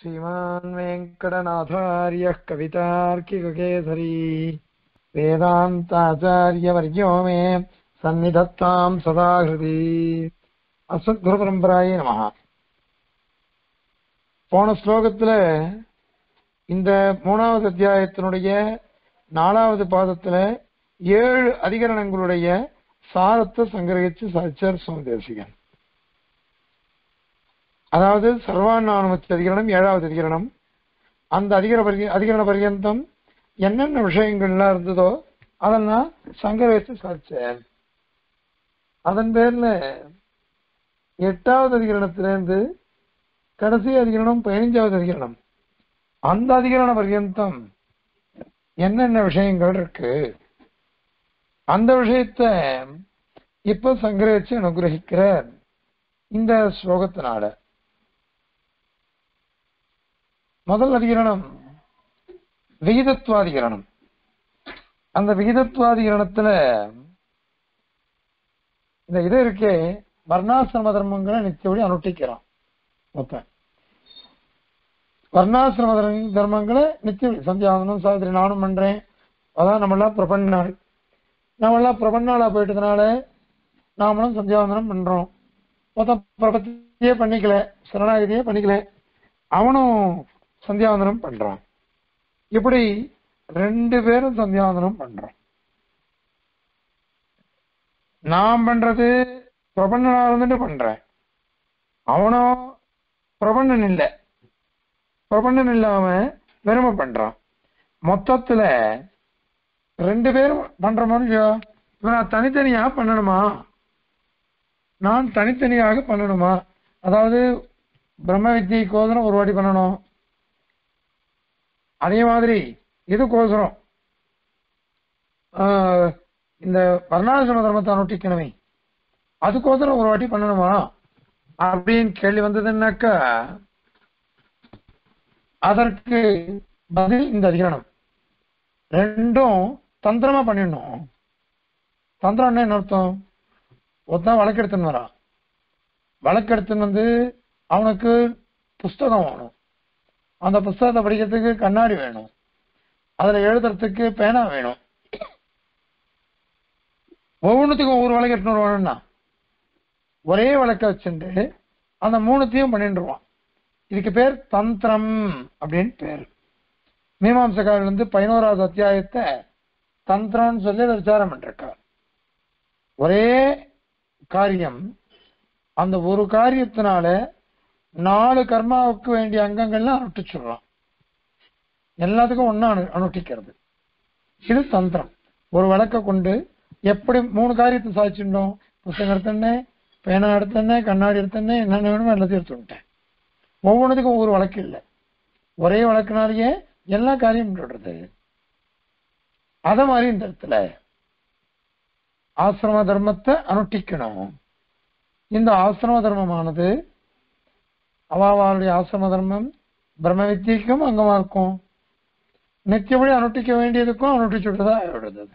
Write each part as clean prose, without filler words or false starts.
श्रीमान् वेङ्कटनाथार्यः कवितार्किककेसरी वेदान्ताचार्यवर्यो मे सन्निधत्तां सदा हृदि அஸ்மத்குருபரம்பராயே நமஹ. போன ஸ்லோகத்துல இந்த 3வது அத்தியாயத்தினுடைய 4வது பாதத்துல 7 அதிகரணங்களுடைய சாரத்தை சங்கிரகிச்சு சாச்சார் சுவாமி தேசிகன். அதாவது சர்வானுமதி அதிகரணம் 7வது அதிகரணம். அந்த அதிகரண பர்யந்தம் என்னென்ன விஷயங்கள்லாம் இருந்ததோ அதெல்லாம் சங்கிரகிச்சு சாச்சார். அதன் பேர்ல 8வது அதிகரணத்திலிருந்து கடைசி அதிகரணம் 15வது அதிகரணம், அந்த அதிகரண பர்யந்தம் என்னென்ன விஷயங்கள் இருக்கு அந்த விஷயத்தை இப்ப சங்கிரகிச்சு அனுகிரகிக்கிற இந்த ஸ்லோகத்தினால. முதல் அதிகரணம் விகிதத்வாதிகரணம். அந்த விகிதத்வாதிகரணத்துல இந்த இது இருக்கே, வர்ணாசிரம தர்மங்களை நித்தியபடி அனுஷ்டிக்கிறான். மொத்தம் வர்ணாசிரம தர்மங்களை நித்தியபடி சந்தியாவந்தனம் சாவித்திரி நானும் பண்றேன். அதான் நம்மளாம் பிரபன்னாள், நம்மளாம் பிரபன்னாளா போயிட்டதுனால நாமளும் சந்தியாவந்தனம் பண்றோம். மொத்தம் பிரபத்தியே பண்ணிக்கல, சரணாகதியே பண்ணிக்கல, அவனும் சந்தியாவந்தனம் பண்றான். இப்படி 2 பேரும் சந்தியாவந்தனம் பண்றோம். நான் பண்றது பிரபண்ணனா இருந்துட்டு பண்றேன், அவனும் பிரபண்ணன் இல்லை, பிரபண்ணன் இல்லாம வெறுமை பண்றான். மொத்தத்துல 2 பேரும் பண்ற மாதிரி நான் தனித்தனியா பண்ணணுமா, நான் தனித்தனியாக பண்ணணுமா? அதாவது பிரம்ம வித்தியை கோசரம் ஒரு வாட்டி பண்ணணும், அதே மாதிரி இது கோசரம் இந்த வர்ணாசிரம தர்மத்தை அனுஷ்டிக்கணுமே அதுக்கோசரம் ஒரு வாட்டி பண்ணணுமா அப்படின்னு கேள்வி வந்ததுன்னாக்கா அதற்கு பதில் இந்த அதிகரணம். 2ம் தந்திரமா பண்ணிடணும். தந்திரம் என்ன அர்த்தம்? ஒருத்தன் வழக்கெடுத்துன்னு வரான், வழக்கெடுத்துன்னு வந்து அவனுக்கு புஸ்தகம் வேணும், அந்த புஸ்தகத்தை படிக்கிறதுக்கு கண்ணாடி வேணும், அதுல எழுதுறதுக்கு பேனா வேணும். ஒவ்வொன்றுத்துக்கும் ஒவ்வொரு வழக்கு எடுத்துன்னு வருவானுன்னா ஒரே வழக்க வச்சுட்டு அந்த 3த்தையும் பண்ணிட்டுருவான். இதுக்கு பேர் தந்திரம் அப்படின்னு பேர். மீமாம்சக்காரர் வந்து 11வது அத்தியாயத்தை தந்திரம்னு சொல்லி அதை விசாரம் பண்ணிருக்கார். ஒரே காரியம், அந்த ஒரு காரியத்தினால 4 கர்மாவுக்கு வேண்டிய அங்கங்கள்லாம் அனுஷ்டிச்சுடுறான். எல்லாத்துக்கும் ஒன்னா அனுஷ்டிக்கிறது. இது தந்திரம். ஒரு வழக்க கொண்டு எப்படி 3 காரியத்தை சாதிச்சுட்டோம், புத்தகம் எடுத்தேன்னே, பேனா எடுத்தேன்னே, கண்ணாடி எடுத்தேன்னே, என்னென்ன வேணுமோ எல்லாத்தையும் எடுத்து விட்டேன். ஒவ்வொன்றுத்துக்கும் ஒவ்வொரு வழக்கு இல்லை, ஒரே வழக்கினாலேயே எல்லா காரியம் விடுறது. அத மாதிரி இந்த இடத்துல ஆசிரம தர்மத்தை அனுஷ்டிக்கணும். இந்த ஆசிரம தர்மமானது அவாவாளுடைய ஆசிரம தர்மம் பிரம்ம வித்தியக்கும் அங்கமா இருக்கும், நித்தியபடி அனுஷ்டிக்க வேண்டியதுக்கும் அனுஷ்டிச்சுட்டதா ஆயிடுறது.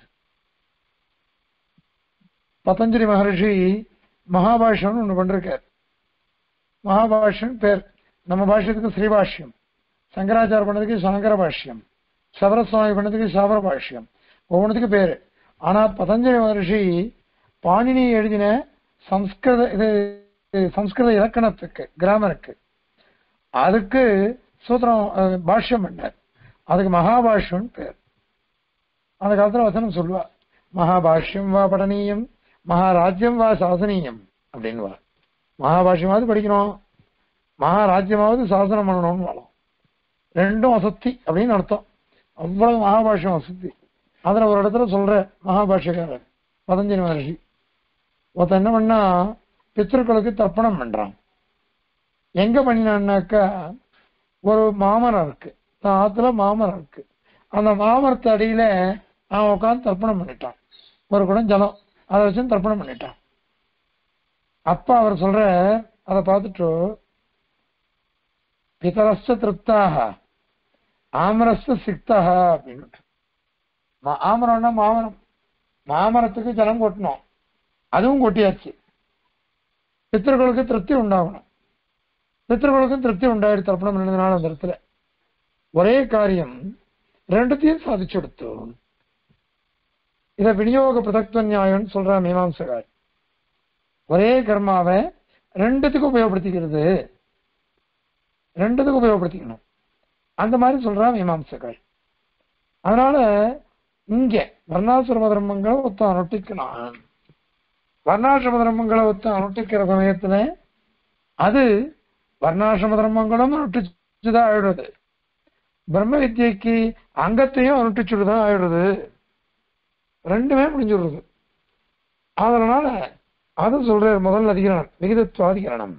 பதஞ்சலி மகர்ஷி மகாபாஷ்யம் ஒண்ணு பண்றார். மகாபாஷ்யம் பேர், நம்ம பாஷ்யத்துக்கு ஸ்ரீபாஷ்யம், சங்கராச்சார பண்ணதுக்கு சங்கர பாஷ்யம், சபரசுவாமி பண்ணதுக்கு சபர பாஷ்யம், ஒவ்வொன்றுத்துக்கு பேரு. ஆனா பதஞ்சலி மகர்ஷி பாணினி எழுதின சம்ஸ்கிருத இலக்கணத்துக்கு, கிராமருக்கு, அதுக்கு சூத்திரம் பாஷ்யம் பண்ணார். அதுக்கு மகாபாஷ்யம் பேர். அந்த காலத்துல வசனம் சொல்லுவா, மகாபாஷ்யம் வா படனீயம், மகாராஜ்யம் வா சாசனீயம் அப்படின்வா. மகாபாஷ்யமாவது படிக்கணும், மகாராஜ்யமாவது சாசனம் பண்ணணும்னு வாழும். 2ம் அசத்தி அப்படின்னு அர்த்தம். அவ்வளவு மகாபாஷ்யம் அசத்தி. அதுல ஒரு இடத்துல சொல்ற மகாபாஷ்யக்காரர் பதஞ்சலி மகர்ஷி ஒருத்தன் என்ன பண்ணா, பித்ருக்களுக்கு தர்ப்பணம் பண்றான். எங்க பண்ணினான்னாக்கா, ஒரு மாமரம் இருக்கு, ஆத்துல மாமரம் இருக்கு, அந்த மாமரத்து அடியில அவன் உட்காந்து தர்ப்பணம் பண்ணிட்டான். ஒரு குடம் ஜலம் அதை வச்சு தர்ப்பணம் பண்ணிட்டான். அப்ப அவர் சொல்ற, அதை பார்த்துட்டு பிதரஸ்த திருப்தாக ஆமரஸ்த சிக்தாக அப்படின்னு. ஆமரம்னா மாமரம், மாமரத்துக்கு ஜலம் கொட்டணும், அதுவும் கொட்டியாச்சு. பித்தர்களுக்கு திருப்தி உண்டாகணும். பித்ருக்களுக்கும் திருப்தி உண்டாயிடுச்சு தர்ப்பணம் பண்ணதுனால அந்த இடத்துல ஒரே காரியம் ரெண்டுத்தையும் சாதிச்சு கொடுத்தோம். இதை விநியோக பிரதக்த நியாயம்னு சொல்ற மீமாம்சகார். ஒரே கர்மாவை ரெண்டுத்துக்கும் உபயோகப்படுத்திக்கிறது, ரெண்டுத்துக்கும் உபயோகப்படுத்திக்கணும் அந்த மாதிரி சொல்றா மீமாம்சகார். அதனால இங்க வர்ணாசிரம தர்மங்களை ஒத்த அனுஷ்டிக்கணும். வர்ணாசிரம தர்மங்களை ஒத்த அனுஷ்டிக்கிற சமயத்துல அது வர்ணாசிரம தர்மங்களும் அனுஷ்டிச்சுதான் ஆயிடுறது, பிரம்ம வித்யைக்கு அங்கத்தையும் அனுஷ்டிச்சுட்டுதான் ஆயிடுறது, ரெண்டுமே முடிஞ்சுடுறது. அதனால அது சொல்ற முதல் அதிகரணம் விகிதத்துவாதிகரணம்.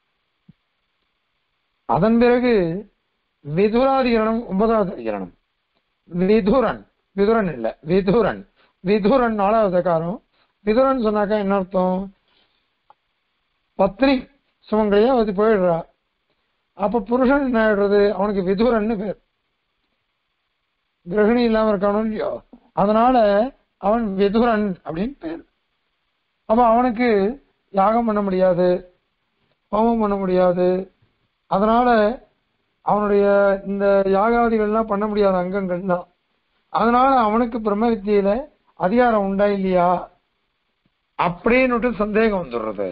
அதன் பிறகு விதுராதிகரணம் 9வது அதிகரணம். விதுரன், விதுரன் இல்ல விதுரன், விதுரன் 4வது காரம். விதுரன் சொன்னாக்கா என்ன அர்த்தம்? பத்னி சுமங்களையா அது போயிடுறா. அப்ப புருஷன் என்ன ஆயிடுறது? அவனுக்கு விதுரன்னு பேர். கிரகிணி இல்லாம இருக்கானோ இல்லையோ, அதனால அவன் விதுரன் அப்படின்னு பேர். அப்ப அவனுக்கு யாகம் பண்ண முடியாது, ஹோமம் பண்ண முடியாது. அதனால அவனுடைய இந்த யாகாதிகள்லாம் பண்ண முடியாத அங்கங்கள்லாம். அதனால அவனுக்கு பிரம்ம வித்தியில அதிகாரம் உண்டா இல்லையா அப்படின்னு சந்தேகம் வந்துடுறது.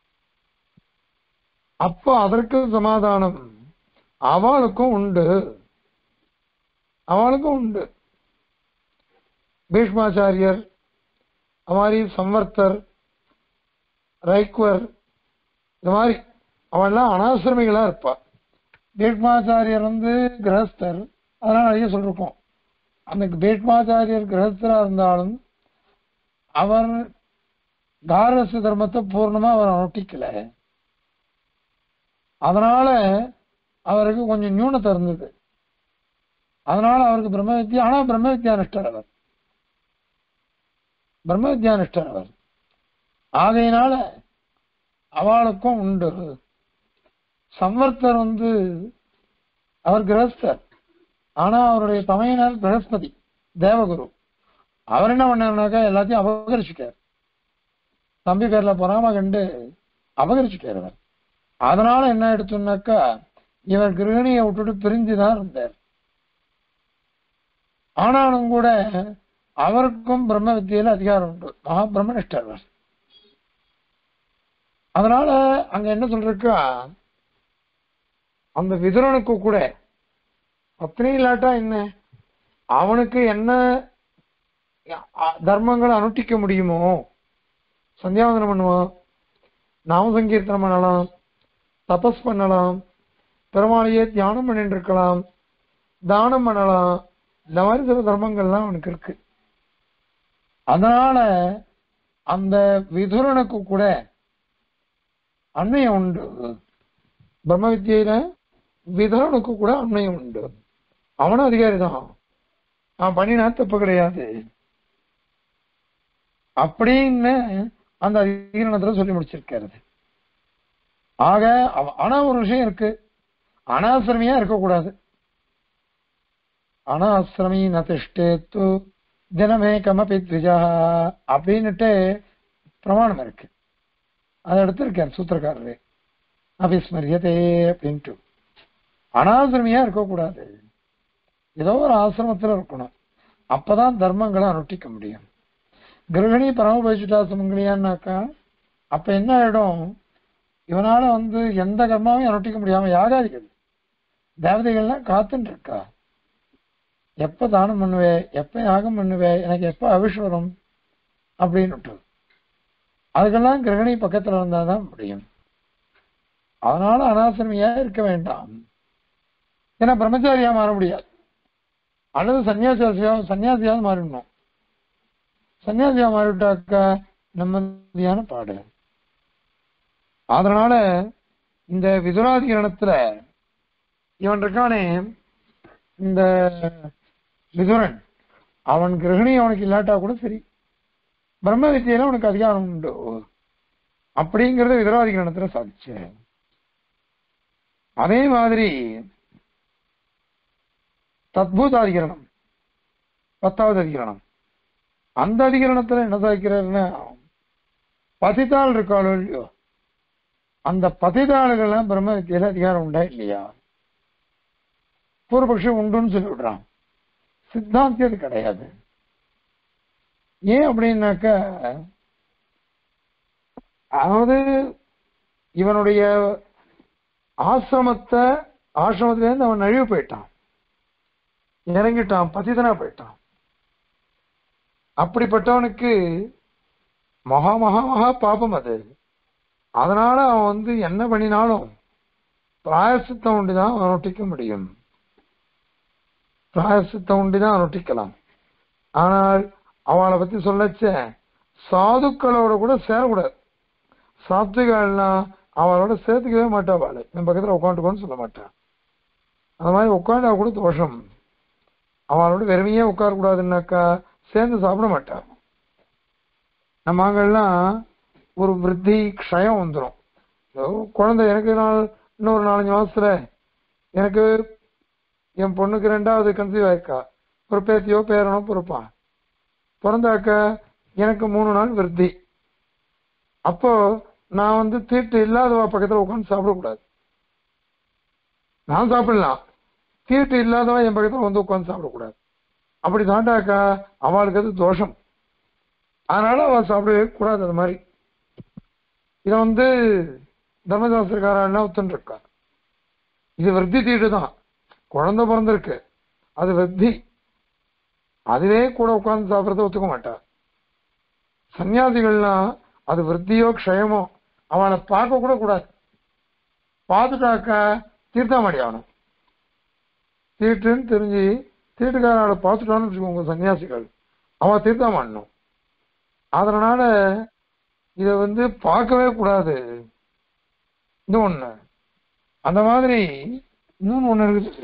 அப்போ அதற்கு சமாதானம் அவளுக்கும் உண்டு, அவளுக்கும் உண்டு. பீஷ்மாச்சாரியர், அமாரி சம்வர்த்தர், ரைக்வர், இந்த மாதிரி அவன்லாம் அனாசிரமிகளா இருப்பா. பீஷ்மாச்சாரியர் கிரகஸ்தர், அதனால நிறைய சொல்லிருக்கோம். அந்த பீஷ்மாச்சாரியர் கிரகஸ்தரா இருந்தாலும் அவர் காரச தர்மத்தை பூர்ணமா அவர் அனுஷ்டிக்கல. அதனால அவருக்கு கொஞ்சம் நியூனத்தை இருந்தது. அதனால அவருக்கு பிரம்ம வித்யா, ஆனா பிரம்ம வித்யானிஷ்டர் அவர், பிரம்ம வித்யானிஷ்டர் அவர். ஆகையினால அவளுக்கும் உண்டு. சம்வர்த்தர் அவர் கிரகஸ்தர், ஆனா அவருடைய தமையனர் பிரகஸ்பதி தேவகுரு. அவர் என்ன பண்ணாருனாக்கா எல்லாத்தையும் அபகரிச்சுட்டார். தம்பி பேர்ல பொறாம கண்டு அபகரிச்சுட்டார் அவர். அதனால என்ன எடுத்தோம்னாக்கா இவர் கிரகணியை விட்டுட்டு பிரிஞ்சுதான் இருந்தார். ஆனாலும் கூட அவருக்கும் பிரம்ம வித்தியில அதிகாரம் உண்டு, மகா பிரம்மனிஷ்டர். அதனால அங்க என்ன சொல்றா, அந்த விதுரனுக்கு கூட பத்னி இல்லாட்டா என்ன, அவனுக்கு என்ன தர்மங்களை அனுஷ்டிக்க முடியுமோ, சந்தியாவந்தனம் பண்ணுவான், நாம சங்கீர்த்தனம் பண்ணலாம், தபஸ் பண்ணலாம், பெருமாளையே தியானம் பண்ணிட்டு இருக்கலாம், தானம் பண்ணலாம், இந்த மாதிரி சில தர்மங்கள்லாம் அவனுக்கு இருக்கு. அதனால அந்த விதுரனுக்கு கூட அண்மையம் உண்டு. பிரம்ம வித்தியில விதுரனுக்கு கூட அண்மையம் உண்டு. அவனும் அதிகாரி தான், அவன் பண்ணினா தப்பு கிடையாது அப்படின்னு அந்த அதிகரணத்துல சொல்லி முடிச்சிருக்கிறது. ஆக ஆனா ஒரு விஷயம் இருக்கு, அனாசிரமியா இருக்கக்கூடாது. அனாசிரமி நதிஷ்டேத்து தினமே கமபி த்விஜா அப்படின்னுட்டு பிரமாணம் இருக்கு. அதை எடுத்திருக்கார் சூத்திரக்காரரு, அபிஸ்மரியதே அப்படின்ட்டு. அனாசிரமியா இருக்கக்கூடாது, ஏதோ ஒரு ஆசிரமத்துல இருக்கணும், அப்பதான் தர்மங்களை அனுஷ்டிக்க முடியும். கிரகணி பரமபோதிச்சுட்டா சுமங்கலியான்னாக்கா அப்ப என்ன ஆயிடும், இவனால எந்த கர்மாவையும் அனுஷ்டிக்க முடியாம யாகாதிகள் தேவதைகள்லாம் காத்துட்டு இருக்கா. எப்ப தானம் பண்ணுவே, எப்ப யாகம் பண்ணுவே, எனக்கு எப்ப அபிஷேகம் அப்படின்னு அதுக்கெல்லாம் கிரகணி பக்கத்துல இருந்தாதான் முடியும். அதனால அனாசிரமியா இருக்க வேண்டாம். ஏன்னா பிரம்மச்சாரியா மாற முடியாது, அல்லது சன்னியாசியாவது மாறிடணும். சன்னியாசியா மாறிவிட்டாக்கா நிம்மதியான பாடு. அதனால இந்த விதுராதிகரணத்துல இவன் இருக்கானே இந்த விதுரன், அவன் கிரகணி அவனுக்கு இல்லாட்டா கூட சரி, பிரம்ம வித்தியில அவனுக்கு அதிகாரம் உண்டு அப்படிங்கறத விதுராதிகரணத்துல சாதிச்ச. அதே மாதிரி தத்பூதாதிகரணம் 10வது அதிகரணம், அந்த அதிகரணத்துல என்ன சாதிக்கிறாருன்னா, பதித்தாள் இருக்காளோ இல்லையோ, அந்த பதிதாளுகள்லாம் பிரம்ம வித்தியில அதிகாரம் உண்டா இல்லையா? பூர்வபக்ஷம் உண்டுன்னு சொல்லி விடுறான். சித்தாந்தி அது கிடையாது. ஏன் அப்படின்னாக்க, அதாவது இவனுடைய ஆசிரமத்திலேருந்து அவன் நழுவி போயிட்டான், இறங்கிட்டான், பதிதனா போயிட்டான். அப்படிப்பட்டவனுக்கு மகா மகா மகா பாபம் அது. அதனால அவன் என்ன பண்ணினாலும் பிராயசித்தம் உண்டுதான் அவன் ஒட்டிக்க முடியும், பிராயசித்தம் உண்டுதான் அவன் ஒட்டிக்கலாம். ஆனால் அவளை பத்தி சொல்லச்ச சாதுக்களோட கூட சேரக்கூடாது. சாத்விகள்லாம் அவளோட சேர்த்துக்கவே மாட்டா. அவளை என் பக்கத்துல உட்காந்துக்கோன்னு சொல்ல மாட்டான். அந்த மாதிரி உட்காண்டா கூட தோஷம். அவளோட வெறுமையே உட்காரக்கூடாதுன்னாக்கா சேர்ந்து சாப்பிட மாட்டான். நம்ம அங்கெல்லாம் ஒரு விருத்தி க்ஷயம் வந்துடும். குழந்தை எனக்கு இன்னொரு 4-5 மாசத்துல எனக்கு என் பொண்ணுக்கு 2வது கன்சீவ் ஆயிருக்கா, ஒரு பேத்தியோ பேரனோ பிறப்பான். பிறந்தாக்க எனக்கு 3 நாள் விருத்தி. அப்போ நான் தீட்டு இல்லாதவா பக்கத்துல உட்காந்து சாப்பிடக்கூடாது. நான் சாப்பிடலாம், தீட்டு இல்லாதவா என் பக்கத்துல உட்காந்து சாப்பிடக்கூடாது. அப்படி தாண்டாக்கா அவளுக்கு அது தோஷம். அதனால அவள் சாப்பிடவே கூடாது. அது மாதிரி இதை தர்மசாஸ்திரக்காரெல்லாம் ஒத்துன்னு இருக்கா. இது விருத்தி தீட்டு தான். குழந்தை பிறந்திருக்கு, அது விருத்தி. அதுவே கூட உட்கார்ந்து சாப்பிடறத ஒத்துக்க மாட்டா. சன்னியாசிகள்லாம் அது விருத்தியோ க்ஷயமோ அவனை பார்க்க கூட கூடாது. பார்த்துட்டாக்கா தீர்த்தாமடி ஆகணும். தீட்டுன்னு தெரிஞ்சு தீட்டுக்காரனை பார்த்துட்டான்னு வச்சுக்கோங்க சன்னியாசிகள், அவன் தீர்த்தாமடணும். அதனால இதை பார்க்கவே கூடாது. இன்னொன்னு அந்த மாதிரி இன்னொன்னு இருக்குது.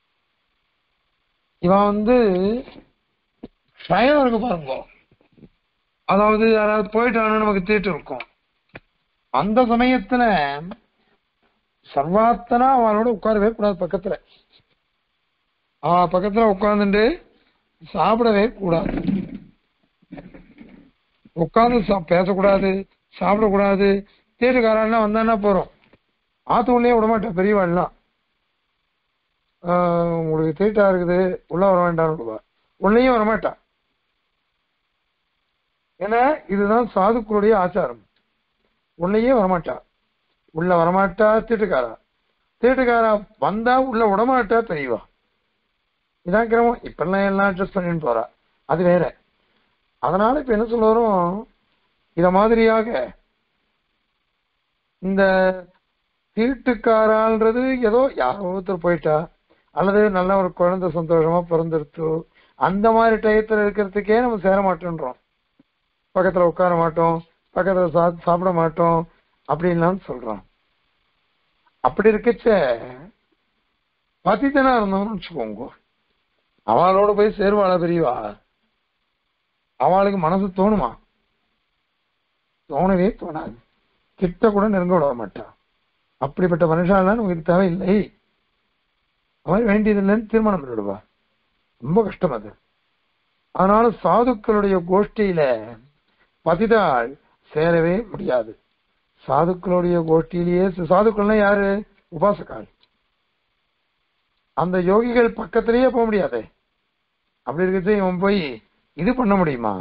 இவன் க்ஷயம் இருக்கு பாருங்க. அதாவது யாராவது போயிட்டான்னு நமக்கு தீட்டு இருக்கும். அந்த சமயத்துல சர்வாத்தனா அவனோட உட்காரவே கூடாது. பக்கத்துல அவன் பக்கத்துல உட்கார்ந்துட்டு சாப்பிடவே கூடாது. உட்கார்ந்து பேசக்கூடாது, சாப்பிடக்கூடாது. தீட்டுக்காரெல்லாம் வந்தான்னா போறோம், ஆத்துக்குள்ளேயே விடமாட்டேன். பெரியவாள்லாம் உங்களுக்கு தீட்டா இருக்குது உள்ள வர வேண்டாம்னு விடுவா, உள்ளேயும் வரமாட்டா. ஏன்னா இதுதான் சாதுக்களுடைய ஆச்சாரம். உள்ளேயே வரமாட்டா, உள்ள வரமாட்டா. தீட்டுக்காரா வந்தா உள்ள விடமாட்டா பெரியவா. இதான் கிரமம். இப்பெல்லாம் எல்லாம் அட்ஜஸ்ட் பண்ணிட்டு போறா, அது வேற. அதனால இப்ப என்ன சொல்ல வரும், இத மாதிரியாக இந்த தீட்டுக்காரான்றது ஏதோ யாரோ ஒருத்தர் போயிட்டா, அல்லது நல்ல ஒரு குழந்தை சந்தோஷமா பிறந்துருத்து, அந்த மாதிரி டயத்துல இருக்கிறதுக்கே நம்ம சேர மாட்டோன்றோம். பக்கத்துல உட்கார மாட்டோம், பக்கத்துல சாப்பிட மாட்டோம் அப்படின்லாம் சொல்றோம். அப்படி இருக்கச்ச பதித்தனா இருந்தோம்னு வச்சுக்கோங்க, அவளோட போய் சேருவாளா பெரியவா? அவளுக்கு மனசு தோணுமா? தோணவே தோணாது. கிட்ட கூட நெருங்க விட மாட்டா. அப்படிப்பட்ட மனுஷாலாம் நமக்கு தேவையில்லை, அவன் வேண்டியதில்லைன்னு தீர்மானம் பண்ணிவிடுவா. ரொம்ப கஷ்டம் அது. அதனால சாதுக்களுடைய கோஷ்டியில பதிதாள் சேரவே முடியாது. சாதுக்களுடைய கோஷ்டியிலேயே சாதுக்கள்னா யாரு? உபாசகால். அந்த யோகிகள் பக்கத்திலேயே போக முடியாது. அப்படி இருக்கிறது இவன் போய் இது பண்ண முடியுமா?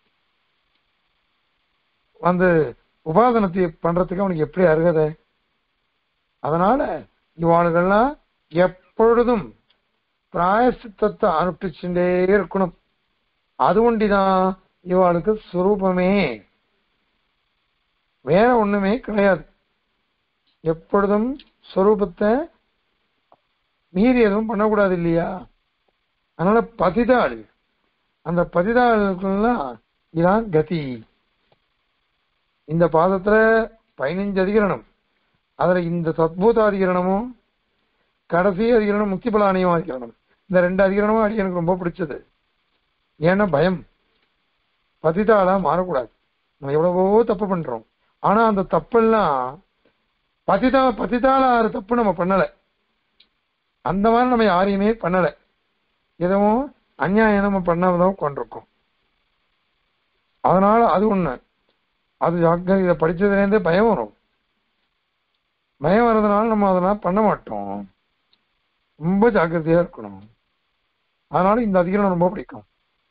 உபாசனத்தை பண்றதுக்கு அவனுக்கு எப்படி அருகதை? அதனால இவாளுகள்லாம் எப்பொழுதும் பிராயசித்தத்தை அனுப்பிச்சுட்டே இருக்கணும். அது ஒண்டிதான் இவாளுக்கு சுரூபமே, வேற ஒண்ணுமே கிடையாது. எப்பொழுதும் ஸ்வரூபத்தை மீறி எதுவும் பண்ணக்கூடாது இல்லையா? அதனால பதிதாள், அந்த பதிதாளுக்கெல்லாம் இதான் கதி. இந்த பாதத்துல 15 அதிகரணம், அதுல இந்த சத்பூத அதிகரணமும் கடைசி அதிகரணம் முக்திபலானியம் அதிகரணம், இந்த 2 அதிகரணமும் அடி எனக்கு ரொம்ப பிடிச்சது. ஏன்னா பயம், பதிதாளா மாறக்கூடாது. நம்ம எவ்வளவோ தப்பு பண்றோம், ஆனா அந்த தப்பெல்லாம் பதிதாள தப்பு நம்ம பண்ணல. அந்த மாதிரி நம்ம யாரையுமே பண்ணல, எதுவும் அநியாயம் நம்ம பண்ணாமதான் கொண்டிருக்கோம். அதனால அது ஒண்ணு, அது இதை படிச்சதுல இருந்தே பயம் வரும். பயம் வர்றதுனால நம்ம அதெல்லாம் பண்ண மாட்டோம். ரொம்ப ஜாக்கிரதையா இருக்கணும். அதனால இந்த அதிகரணம் ரொம்ப பிடிக்கும்.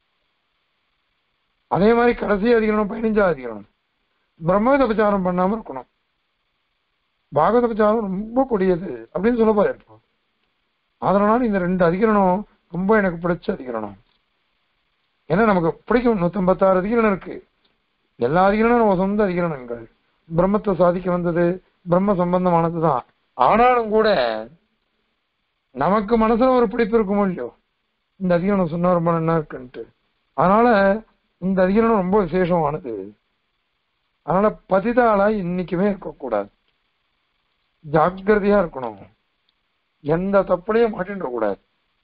அதே மாதிரி கடைசி அதிகரணம் 15ஆவது அதிகரணம் பிரம்மவித உபச்சாரம் பண்ணாம இருக்கணும். பாகவத உபச்சாரம் ரொம்ப கொடியது அப்படின்னு சொல்ல போறேன். அதனால இந்த 2 அதிகரணம் ரொம்ப எனக்கு பிடிச்ச அதிகரணம். ஏன்னா நமக்கு பிடிக்கும். 156 அதிகரணம் இருக்கு. எல்லா அதிகரணம் நம்ம சொந்த அதிகரணங்கள். பிரம்மத்தை சாதிக்க வந்தது, பிரம்ம சம்பந்தமானதுதான். ஆனாலும் கூட நமக்கு மனசுல ஒரு பிடிப்பு இருக்குமோ இல்லையோ, இந்த அதிகரணம் சொன்னா ரொம்ப நல்லா இருக்குன்ட்டு. அதனால இந்த அதிகரணம் ரொம்ப விசேஷமானது. அதனால பதிதாளா இன்னைக்குமே இருக்கக்கூடாது. ஜாக்கிரதையா இருக்கணும். எந்த தப்புலையும் மாட்டின்ற கூடாது.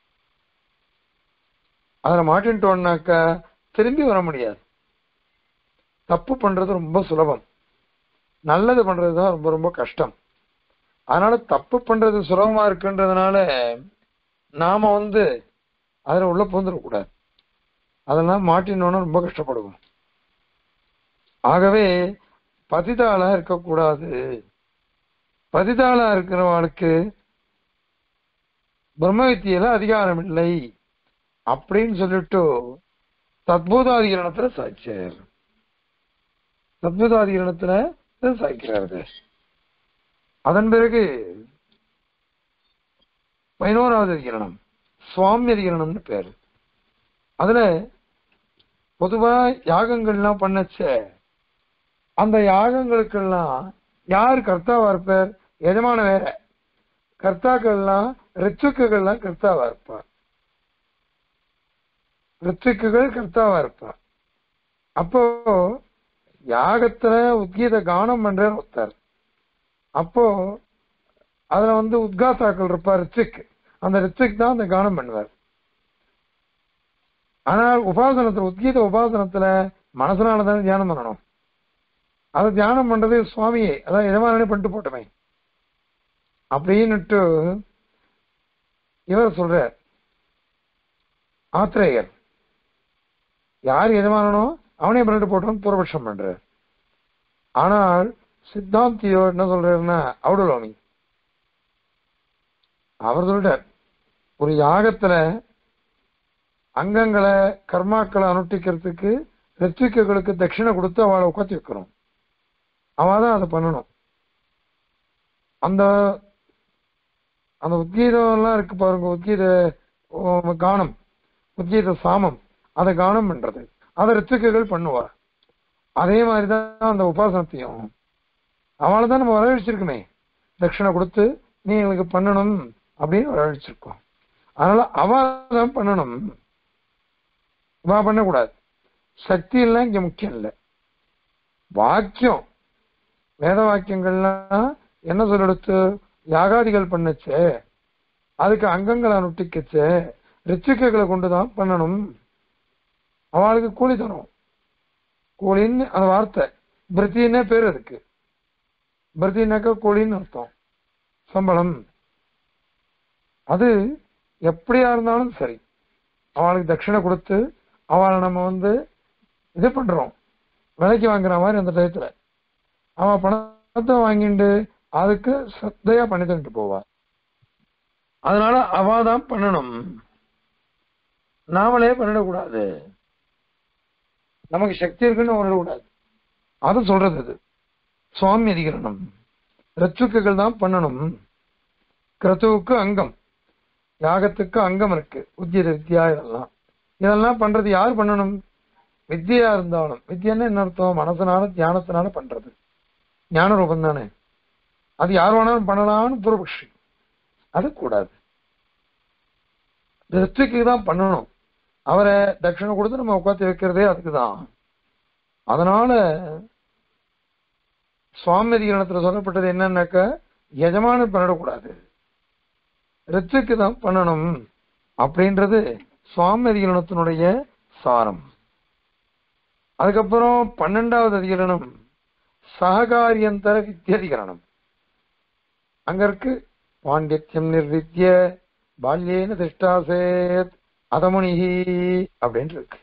அதுல மாட்டின்ட்டோம்னாக்க திரும்பி வர முடியாது. தப்பு பண்றது ரொம்ப சுலபம், நல்லது பண்றதுதான் ரொம்ப ரொம்ப கஷ்டம். அதனால தப்பு பண்றது சுலபமா இருக்குன்றதுனால நாம அதுல உள்ள பூந்துடக்கூடாது. அதெல்லாம் மாட்டினோன்னா ரொம்ப கஷ்டப்படுவோம். ஆகவே பதிதாளா இருக்கக்கூடாது. பதிதாளா இருக்கிறவளுக்கு பிரம்ம வித்தியில அதிகாரம் இல்லை அப்படின்னு சொல்லிட்டு தத்பூதாதிகரணத்துல சாய்ச்சார். தத்பூதாதிகரணத்துல சாய்க்கிறார்கள். அதன் பிறகு 11வது அதிகரணம் சுவாமி அதிகரணம்னு பேரு. அதுல பொதுவா யாகங்கள்லாம் பண்ணச்ச அந்த யாகங்களுக்கெல்லாம் யார் கர்த்தாவா இருப்பார்? எஜமான வேற. கர்த்தாக்கள்லாம் ரிச்சுக்குகள்லாம் கர்த்தாவா இருப்பார். ரிச்சுக்குகள் கர்த்தாவா இருப்பார். அப்போ யாகத்துல உத்கீத கானம் பண்ற ஒருத்தர். அப்போ அதுல உத்காத்தாக்கள் இருப்பார், ரிச்சிக். அந்த ரிச்சிக் தான் அந்த கானம் பண்ணுவார். ஆனால் உபாசனத்துல, உத்கீத உபாசனத்துல மனசனாலதான் தியானம் பண்ணணும். அதை தியானம் பண்றது சுவாமியே, அதான் எஜமானே பண்ணிட்டு போட்டமே அப்படின்னுட்டு இவர் சொல்ற ஆத்திரேயர். யார் எஜமானனோ அவனே பண்ணிட்டு போட்டோம் பூர்வபட்சம் பண்ற. ஆனால் சித்தாந்தியோ என்ன சொல்றாருன்னா அவுடலோமி அவர் சொல்றார், ஒரு யாகத்துல அங்கங்களை கர்மாக்களை அனுஷ்டிக்கிறதுக்கு ரித்விக்குகளுக்கு தட்சிணை கொடுத்து அவளை உட்காந்து வைக்கிறோம். அவதான் அதை பண்ணணும். அந்த அந்த உத்கீதம் எல்லாம் இருக்கு பாருங்க, உத்கீத கானம், உத்கீத சாமம், அதை கானம் பண்றது அதை ரித்விக்குகள் பண்ணுவார். அதே மாதிரிதான் அந்த உபாசனத்தையும் அவளை தான் நம்ம வரவழைச்சிருக்குமே, தட்சிணை கொடுத்து நீ எங்களுக்கு பண்ணணும் அப்படின்னு வரவழைச்சிருக்கோம். அதனால அவதான் பண்ணணும், இவா பண்ணக்கூடாது. சக்தி எல்லாம் இங்க முக்கியம் இல்லை. வாக்கியம், வேத வாக்கியங்கள்லாம் என்ன சொல்லெடுத்து யாகாதிகள் பண்ணச்சே, அதுக்கு அங்கங்களை அனுஷ்டிக்கச்சே ரிச்சிக்கைகளை கொண்டுதான் பண்ணணும். அவளுக்கு கூலி தரும். கூலின்னு அந்த வார்த்தை பிரித்தின்னே பேர். அதுக்கு பிரித்தின்னாக்கா கூலின்னு அர்த்தம், சம்பளம். அது எப்படியா இருந்தாலும் சரி, அவளுக்கு தட்சிணை கொடுத்து அவளை நம்ம இது பண்றோம், விலைக்கு வாங்குற மாதிரி அந்த டயத்துல அவன் பணத்தை வாங்கிட்டு அதுக்கு சத்தையா பண்ணி தந்துட்டு போவா. அதனால அவதான் பண்ணணும், நாமளே பண்ணிடக்கூடாது. நமக்கு சக்தி இருக்குன்னு பண்ணிடக்கூடாது. அது சொல்றது அது சுவாமி அதிகரணம். ரிச்சுக்குகள் தான் பண்ணணும். கிரதுவுக்கு அங்கம், யாகத்துக்கு அங்கம் இருக்கு, உத்திய வித்யா, இதெல்லாம் பண்றது யார் பண்ணணும்? வித்தியா இருந்தாலும். வித்தியான்னு என்ன அர்த்தம்? மனசனால தியானத்தினால பண்றது, ஞான ரூபம் தானே. அது யார் வேணாலும் பண்ணலாம்னு பூர்வபக்ஷி. அது கூடாது, ரித்விக்கு தான் பண்ணணும். அவரை தட்சிணை கொடுத்து நம்ம உட்காந்து வைக்கிறதே அதுக்குதான். அதனால சுவாமி அதிகரணத்துல சொல்லப்பட்டது என்னன்னாக்க எஜமானன் பண்ணிடக்கூடாது, ரித்விக்கு தான் பண்ணணும் அப்படின்றது சுவாமி அதிகரணத்தினுடைய சாரம். அதுக்கப்புறம் 12வது அதிகரணம் சககாரியந்தர வித்தியதிகரணம். அங்க இருக்கு பாண்டித்யம் நிர்வித்ய பால்யேன திஷ்டாசேத் அதமுனிஹி அப்படின்னு இருக்கு.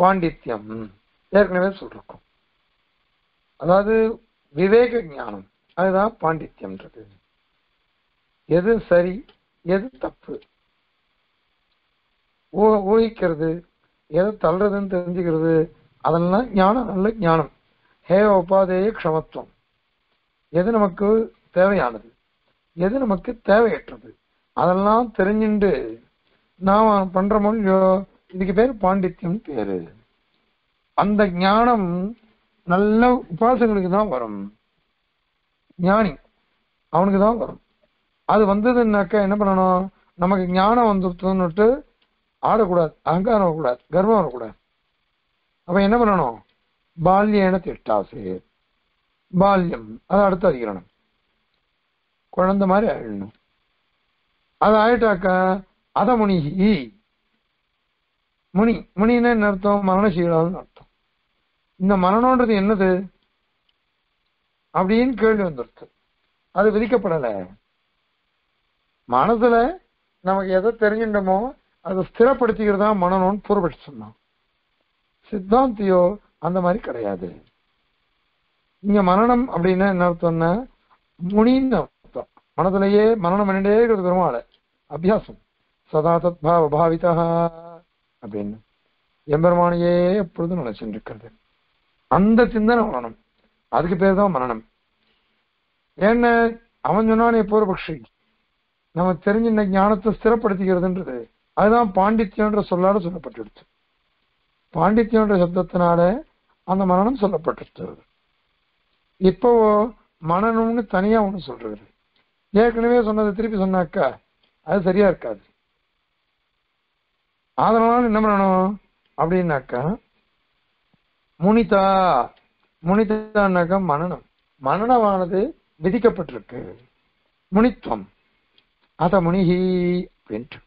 பாண்டித்யம் ஏற்கனவே சொல்றோம், அதாவது விவேக ஞானம். அதுதான் பாண்டித்யம்ன்றது. எது சரி எது தப்பு ஊகிக்கிறது, எதை தள்ளுறதுன்னு தெரிஞ்சுக்கிறது, அதெல்லாம் ஞானம், நல்ல ஞானம். ஹேவ உபாதேய க்ஷமத்துவம். எது நமக்கு தேவையானது, எது நமக்கு தேவையற்றது, அதெல்லாம் தெரிஞ்சுண்டு நாம பண்றோமோ இல்லையோ, இதுக்கு பேர் பாண்டித்யம் பேரு. அந்த ஞானம் நல்ல உபாசகனுக்கு தான் வரும், ஞானி அவனுக்கு தான் வரும். அது வந்ததுன்னாக்கா என்ன பண்ணணும், நமக்கு ஞானம் வந்துட்டுன்னுட்டு ஆடக்கூடாது, அகங்காரம் வரக்கூடாது, கர்வம் வரக்கூடாது. அப்ப என்ன பண்ணணும், பால்யேன திட்டாசு, பால்யம் அது அடுத்து அதிகரணம், குழந்தை மாதிரி ஆயிடணும். அது ஆயிட்டாக்கா அத முனிகி, முனி, முனின்னா என்ன அர்த்தம், மரணசீலான்னு அர்த்தம். இந்த மரணம்ன்றது என்னது அப்படின்னு கேள்வி வந்துருச்சு. அது விதிக்கப்படலை. மனசுல நமக்கு எதை தெரிஞ்சிட்டோமோ அதை ஸ்திரப்படுத்திக்கிறதா மனநோன்னு பூர்வபட்சி சொன்னான். சித்தாந்தியோ அந்த மாதிரி கிடையாது. இங்க மரணம் அப்படின்னா என்ன அர்த்தம்னா முனின்னு அர்த்தம். மனதிலேயே மரணம் பண்ணிட்டே இருக்கிறது பெருமாள் அபியாசம். சதா தத் பாவிதா அப்படின்னு எம்பெருமானையே எப்பொழுதும் நினைச்சுட்டு இருக்கிறது, அந்த சிந்தனை மரணம். அதுக்கு பேர் தான் மரணம். ஏன்னா அவன் சொன்னானே பூர்வபக்ஷி, நம்ம தெரிஞ்ச ஞானத்தை ஸ்திரப்படுத்திக்கிறதுன்றது அதுதான் பாண்டித்யன்ற சொல்லாட சொல்லப்பட்டுடுச்சு. பாண்டித்யன்ற சப்தத்தினால அந்த மரணம் சொல்லப்பட்டுச்சு. இப்போ மனநம்னு தனியா ஒண்ணு சொல்றது, ஏற்கனவே சொன்னதை திருப்பி சொன்னாக்கா அது சரியா இருக்காது. அதனால என்ன பண்ணணும் அப்படின்னாக்கா முனிதா, முனிதான்னாக்கா மனநம், மனநமானது விதிக்கப்பட்டிருக்கு, முனித்துவம் அத முனிகி அப்படின்ட்டு.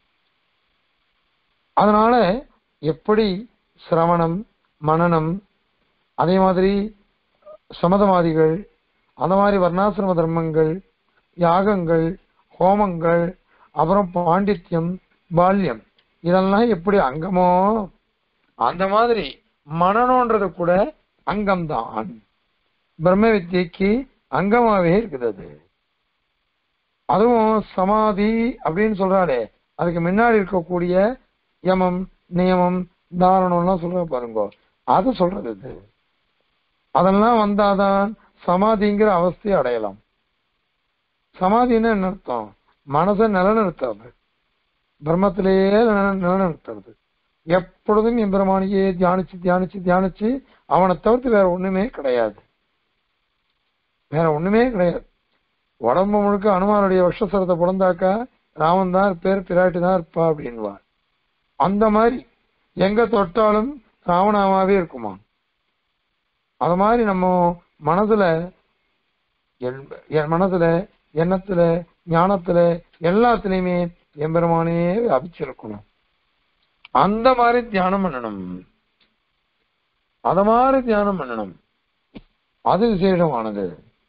அதனால எப்படி சிரவணம் மனனம், அதே மாதிரி சமதவாதிகள், அந்த மாதிரி வர்ணாசிரம தர்மங்கள், யாகங்கள், ஹோமங்கள், அப்புறம் பாண்டித்யம், பால்யம், இதெல்லாம் எப்படி அங்கமோ அந்த மாதிரி மனநோன்றது கூட அங்கம்தான், பிரம்ம வித்யைக்கு அங்கமாவே இருக்குது. அது அதுவும் சமாதி அப்படின்னு சொல்றாளே, அதுக்கு முன்னாடி இருக்கக்கூடிய யமம் நியமம் தாரணம்லாம் சொல்ற பாருங்க, அது சொல்றது இது. அதெல்லாம் வந்தாதான் சமாதிங்கிற அவஸ்தையை அடையலாம். சமாதின்னு என்ன அர்த்தம், மனசை நிலநிறுத்துறது, பிரம்மத்திலேயே நிலநிறுத்துறது. எப்பொழுதும் எம்பெருமானியே தியானிச்சு தியானிச்சு தியானிச்சு அவனை தவிர்த்து வேற ஒண்ணுமே கிடையாது, வேற ஒண்ணுமே கிடையாது. உடம்பு முழுக்க அனுமானுடைய வருஷசரத்தை பிறந்தாக்கா ராமன் தான் இருப்பார், பிராட்டி தான் இருப்பா அப்படின்வார். அந்த மாதிரி எங்க தொட்டாலும் ராமநாமாவே இருக்குமா. அது மாதிரி நம்ம மனதுல மனதுல எண்ணத்துல ஞானத்துல எல்லாத்துலயுமே எம்பெருமானே வியாபிச்சிருக்கணும். அந்த மாதிரி தியானம் பண்ணணும், அத மாதிரி தியானம் பண்ணணும், அது விசேஷமானது.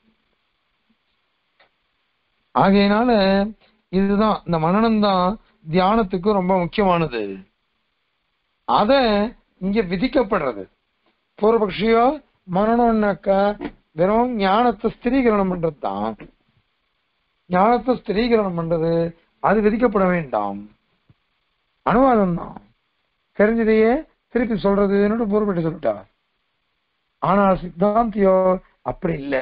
ஆகையினால இதுதான் இந்த மனனம் தான் தியானத்துக்கு ரொம்ப முக்கியமானது. அத இங்க விதிக்கப்படுறது. பூர்வபக்ஷியோ மனனம்னாக்கா வெறும் ஞானத்தை ஸ்திரீகரணம் பண்றது தான், ஞானத்தை ஸ்திரீகரணம் பண்றது அது விதிக்கப்பட வேண்டாம், அனுவாதம் தான், தெரிஞ்சதையே திருப்பி சொல்றதுன்னு பூர்வபக்ஷி சொல்லிட்டா. ஆனால் சித்தாந்தியோ அப்படி இல்லை.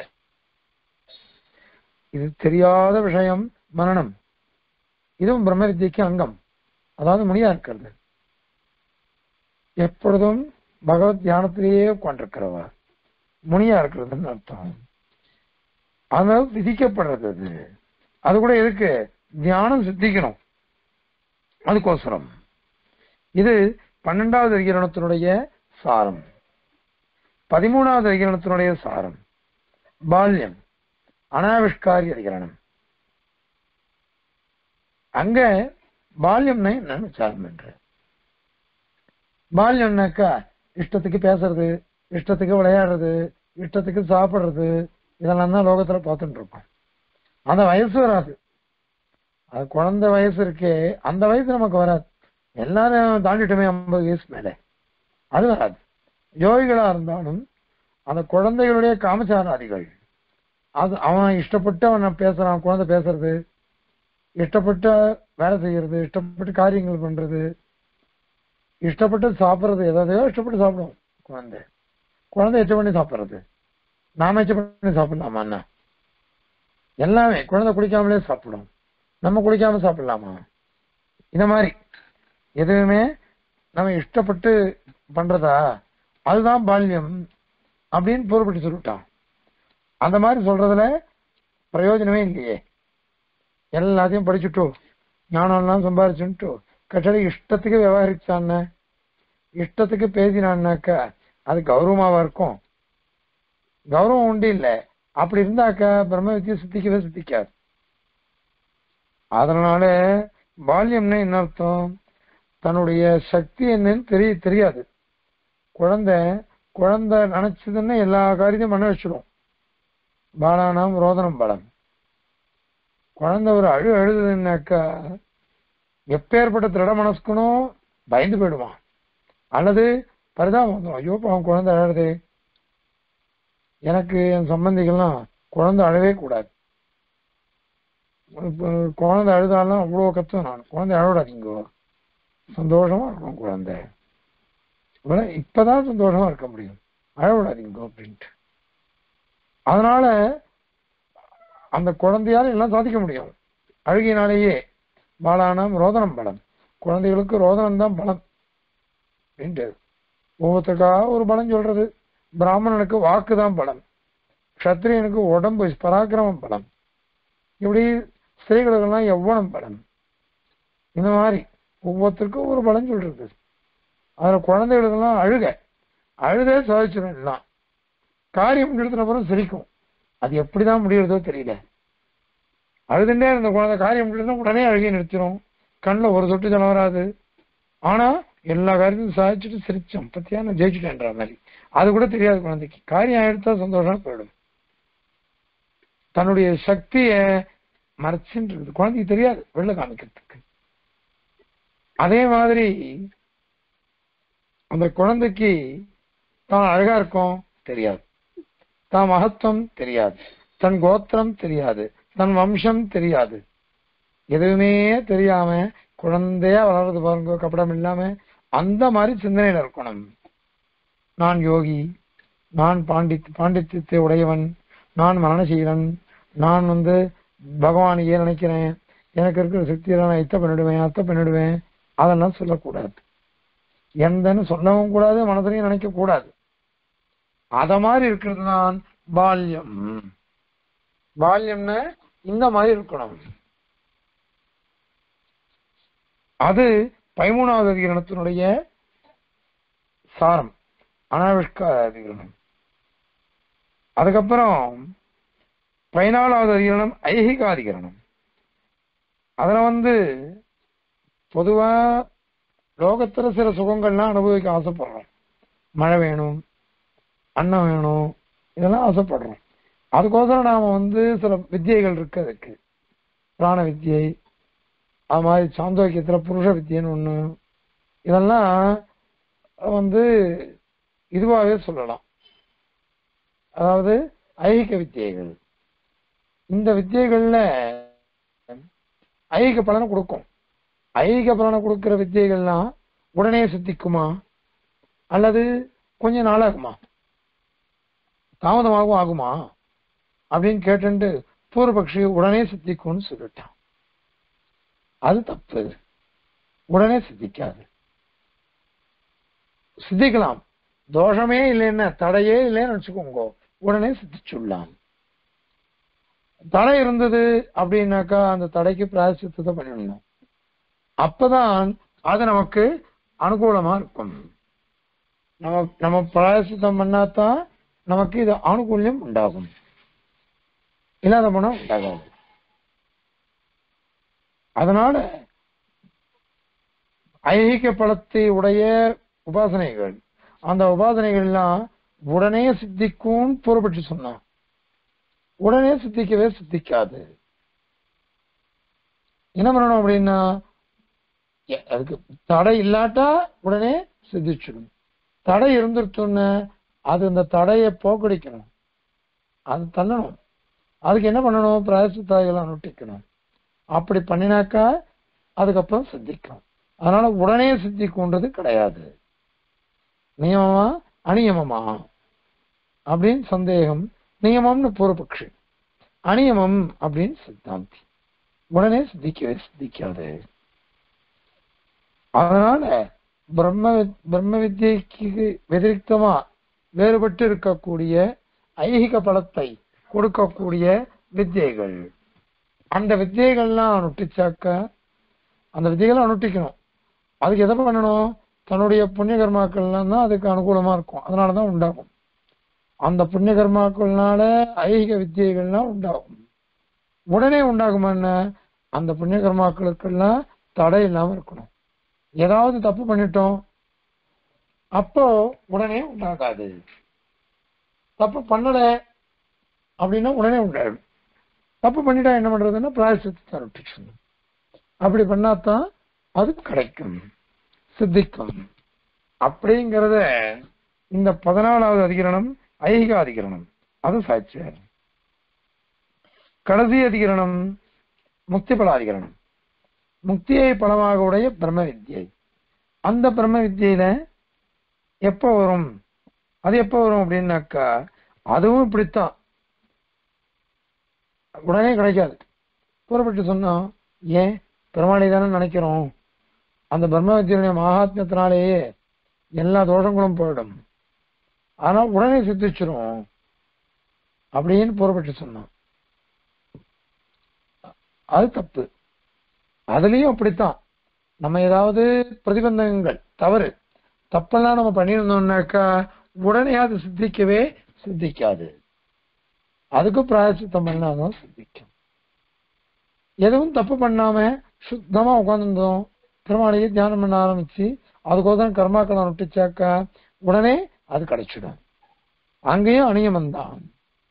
இது தெரியாத விஷயம் மனனம், இதுவும் பிரம்ம வித்யைக்கு அங்கம், அதாவது முனியா இருக்கிறது, எப்பொழுதும் பகவத் தியானத்திலேயே உட்காண்டிருக்கிறவா முனியா இருக்கிறதுன்னு அர்த்தம். அதனால விதிக்கப்படுறது அது. அது கூட எதுக்கு, தியானம் சித்திக்கணும், அதுக்கோசரம். இது 12வது அதிகரணத்தினுடைய சாரம். 13வது அதிகரணத்தினுடைய சாரம் பால்யம் அனாவிஷ்காரி அதிகரணம். அங்க பால்யம்னா என்னன்னு விசாரம் பண்ற. பால்யம்னாக்கா இஷ்டத்துக்கு பேசுறது, இஷ்டத்துக்கு விளையாடுறது, இஷ்டத்துக்கு சாப்பிடுறது, இதெல்லாம் தான் லோகத்துல பார்த்துட்டு இருக்கோம். அந்த வயசு வராது, அது குழந்தை வயசு இருக்கே, அந்த வயசு நமக்கு வராது. எல்லாரும் தாண்டிட்டுமே 50 வயசு மேல, அது வராது. யோகிகளா இருந்தாலும் அந்த குழந்தைகளுடைய காமச்சாராதிகள் அது அவன் இஷ்டப்பட்டு அவன் பேசுறான், குழந்தை பேசுறது, இஷ்டப்பட்டு வேலை செய்யறது, இஷ்டப்பட்டு காரியங்கள் பண்றது, இஷ்டப்பட்டு சாப்பிட்றது, எதையோ இஷ்டப்பட்டு சாப்பிடும் குழந்தை. குழந்தை எச்ச பண்ணி சாப்பிட்றது, நாம எச்ச பண்ணி சாப்பிடலாமா? என்ன எல்லாமே குழந்தை குளிக்காமலே சாப்பிடும், நம்ம குளிக்காம சாப்பிடலாமா? இந்த மாதிரி எதுவுமே நம்ம இஷ்டப்பட்டு பண்றதா, அதுதான் பால்யம் அப்படின்னு பொறுப்பட்டு சொல்லிட்டான். அந்த மாதிரி சொல்றதுல பிரயோஜனமே இல்லையே. எல்லாத்தையும் படிச்சுட்டோ ஞானம்லாம் சம்பாதிச்சுட்டோ கட்டளை இஷ்டத்துக்கு விவகரிச்சான், இஷ்டத்துக்கு பேசினான்னாக்கா அது கௌரவமாவா இருக்கும்? கௌரவம் உண்டு இல்லை. அப்படி இருந்தாக்கா பிரம்ம வித்தியை சித்திக்கவே சித்திக்காது. அதனால பால்யம்னா என்ன அர்த்தம்? தன்னுடைய சக்தி என்னன்னு தெரியாது. குழந்தை நினைச்சதுன்னு எல்லா காரியத்தையும் பண்ண வச்சிடும். பாலானாம் ரோதனம் பலம். குழந்தை ஒரு அழுதுன்னாக்கா எப்பேற்பட்ட திருட மனசுக்கணும் பயந்து போயிடுவான், அல்லது பரிதாபம் வந்துடும். ஐயோ அவன் குழந்தை அழுது. எனக்கு என் சம்பந்திகள்லாம் குழந்தை அழவே கூடாது, குழந்தை அழுதாலும் அவ்வளோ கத்தும். நான் குழந்தை அழவிடாதீங்கோ, சந்தோஷமா இருக்கும் குழந்தை, இப்பதான் சந்தோஷமா இருக்க முடியும், அழவிடாதீங்கோ அப்படின்ட்டு. அதனால அந்த குழந்தையால எல்லாம் சாதிக்க முடியும் அழுகினாலேயே. பாலானாம் ரோதனம் பலம். குழந்தைகளுக்கு ரோதனம் தான் பலம் அப்படின்ட்டு ஒவ்வொருத்தருக்கா ஒரு பலம் சொல்றது. பிராமணனுக்கு வாக்குதான் பலம், கத்திரியனுக்கு உடம்பு பராக்கிரமம் பலம், இப்படி ஸ்திரீகளுக்கெல்லாம் எவ்வளவு பலம். இந்த மாதிரி ஒவ்வொருத்தருக்கும் ஒரு பலம் சொல்றது. அதுல குழந்தைகளுக்கெல்லாம் அழுதே சாதிச்சிடும். எல்லாம் காரியம் நிறுத்தின அப்புறம் சிரிக்கும். அது எப்படிதான் முடியறதோ தெரியல. அழுதுண்டே இருந்த குழந்தை காரியம் முடியறதுனா உடனே அழுகி நிறுத்திடும், கண்ணில் ஒரு சொட்டு ஜலம் வராது. ஆனா எல்லா காரியத்தையும் சாதிச்சுட்டு சிரிச்சோம், பத்தியா நான் ஜெயிச்சுட்டேன்ற மாதிரி. அது கூட தெரியாது குழந்தைக்கு. காரியம் எடுத்தா சந்தோஷமா போயிடும். தன்னுடைய சக்திய மறைச்சுட்டு இருக்குது, குழந்தைக்கு தெரியாது வெளில காமிக்கிறதுக்கு. அதே மாதிரி அந்த குழந்தைக்கு தான் அழகா இருக்கும் தெரியாது, தான் மகத்துவம் தெரியாது, தன் கோத்திரம் தெரியாது, தன் வம்சம் தெரியாது, எதுவுமே தெரியாம குழந்தையா வளர்றது பாருங்க, கப்படம் இல்லாம. அந்த மாதிரி சிந்தனையில இருக்கணும். நான் யோகி, நான் பாண்டித்யத்தை உடையவன், நான் மரணசீலன், நான் பகவானையே நினைக்கிறேன், எனக்கு இருக்கிற சக்தியெல்லாம் நான் இத்த பண்ணிடுவேன், அதெல்லாம் சொல்லக்கூடாது. எந்தன்னு சொல்லவும் கூடாது, மனதிலையும் நினைக்க கூடாது. அத மாதிரி இருக்கிறது தான் பால்யம். பால்யம்னா இந்த மாதிரி இருக்கணும். அது 13வது அதிகரணத்தினுடைய சாரம், அனாவிஷ்கார அதிகரணம். அதுக்கப்புறம் 14வது அதிகரணம் ஐகிகாதிகரணம். அதுல பொதுவா லோகத்துல சில சுகங்கள்லாம் அனுபவிக்க ஆசைப்படுறோம். மழை வேணும், அன்னம் வேணும், இதெல்லாம் ஆசைப்படுறோம். அதுக்கோசரம் நாம சில வித்தியைகள் இருக்கு. அதுக்கு பிராண வித்தியை, அது மாதிரி சாந்தோக்கியத்துல புருஷ வித்தியன்னு ஒண்ணு, இதெல்லாம் இதுவாகவே சொல்லலாம். அதாவது ஐகிக வித்தியைகள். இந்த வித்தியைகள்ல ஐகிக பலனை கொடுக்கும். ஐகிக பலனை கொடுக்கிற வித்தியைகள்லாம் உடனே சித்திக்குமா அல்லது கொஞ்ச நாள் ஆகுமா, தாமதமாகவும் ஆகுமா அப்படின்னு கேட்டு பூர்வபக்ஷி உடனே சித்திக்கும்னு சொல்லிட்டான். அது தப்பு. உடனே சித்திக்காது. சித்திக்கலாம், தோஷமே இல்லைன்னா, தடையே இல்லைன்னு வச்சுக்கோங்க, உடனே சித்திச்சுடலாம். தடை இருந்தது அப்படின்னாக்கா அந்த தடைக்கு பிராயசித்தத்தை பண்ணிடணும். அப்பதான் அது நமக்கு அனுகூலமா இருக்கும். நம்ம பிராயசித்தம் பண்ணாதான் நமக்கு இது அனுகூல்யம் உண்டாகும், இல்லாத போனா உண்டாகாது. அதனால ஐகிக பலத்தை உடைய உபாசனைகள், அந்த உபாசனைகள்லாம் உடனே சித்திக்கும் பொறுப்பட்டு சொன்னான். உடனே சித்திக்கவே சித்திக்காது. என்ன பண்ணணும் அப்படின்னா, அதுக்கு தடை இல்லாட்டா உடனே சித்திச்சிடும். தடை இருந்துருச்சுன்னு அது அந்த தடையை போக்கடிக்கணும், அது தள்ளணும். அதுக்கு என்ன பண்ணணும்? பிராயசித்தாய்களை அனுஷ்டிக்கணும். அப்படி பண்ணினாக்கா அதுக்கப்புறம் சித்திக்கும். அதனால உடனே சித்திக்கும்ன்றது கிடையாது. நியமமா அநியமமா அப்படின்னு சந்தேகம். நியமம்னு பூர்வபக்ஷி, அநியமம் அப்படின்னு சித்தாந்தி. உடனே சித்திக்கவே சித்திக்காது. அதனால பிரம்ம வித்யைக்கு வெதிரிக்தமா வேறுபட்டு இருக்கக்கூடிய ஐகிக பலத்தை கொடுக்கக்கூடிய வித்தியைகள், அந்த வித்தியைகள்லாம் அனுஷ்டிச்சாக்க, அந்த வித்தியைகளை அனுஷ்டிக்கணும். அதுக்கு எதை பண்ணணும்? தன்னுடைய புண்ணிய கர்மாக்கள்லாம் தான் அதுக்கு அனுகூலமா இருக்கும். அதனாலதான் உண்டாகும். அந்த புண்ணிய கர்மாக்கள்னால ஐகிக வித்தியைகள்லாம் உண்டாகும். உடனே உண்டாகுமா? என்ன? அந்த புண்ணிய கர்மாக்களுக்கெல்லாம் தடை இல்லாம இருக்கணும். ஏதாவது தப்பு பண்ணிட்டோம் அப்போ உடனே உண்டாகாது. தப்பு பண்ணல அப்படின்னா உடனே உண்டாயிடும். தப்பு பண்ணிட்டா என்ன பண்றதுன்னா பிராயசித்தத்தை அனுஷ்டிக்கணும். அப்படி பண்ணாதான் அது கிடைக்கும், சித்திக்கும். அப்படிங்கிறத இந்த 14வது அதிகரணம் ஐகிக அதிகரணம் அது சாட்சியார். கடைசி அதிகரணம் முக்தி பலாதிகரணம். முக்தியை பலமாக உடைய பிரம்ம வித்யை. அந்த பிரம்ம வித்தியில எப்ப வரும்? அது எப்ப வரும் அப்படின்னாக்கா அதுவும் இப்படித்தான், உடனே கிடைக்காது. கூறப்பட்டு சொன்னோம். ஏன்? பெருமாளை தானே நினைக்கிறோம். அந்த பிரம்ம வித்தியுடைய மகாத்மியத்தினாலேயே எல்லா தோஷங்களும் போயிடும். ஆனா உடனே சித்திச்சிரும் அப்படின்னு கூறப்பட்டு சொன்னோம். அது தப்பு. அதுலயும் அப்படித்தான். நம்ம ஏதாவது பிரதிபந்தகங்கள், தவறு, தப்பெல்லாம் நம்ம பண்ணியிருந்தோம்னாக்கா உடனே அது சித்திக்கவே சித்திக்காது. அதுக்கு பிராயசித்தம் பண்ணாதான் சித்திக்கும். எதுவும் தப்பு பண்ணாம சுத்தமா உட்காந்துருந்தோம், பெருமாளையே தியானம் பண்ண ஆரம்பிச்சு அதுக்கோதான் கர்மாக்களை நொட்டிச்சாக்கா உடனே அது கிடைச்சிடும். அங்கேயும் அநியமம் தான்.